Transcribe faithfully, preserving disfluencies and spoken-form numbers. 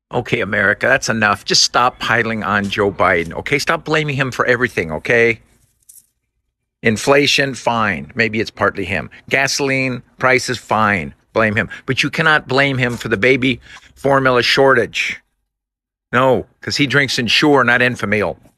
Okay, America, that's enough. Just stop piling on Joe Biden, okay? Stop blaming him for everything, okay? Inflation, fine. Maybe it's partly him. Gasoline prices, fine. Blame him. But you cannot blame him for the baby formula shortage. No, because he drinks Ensure, not Enfamil.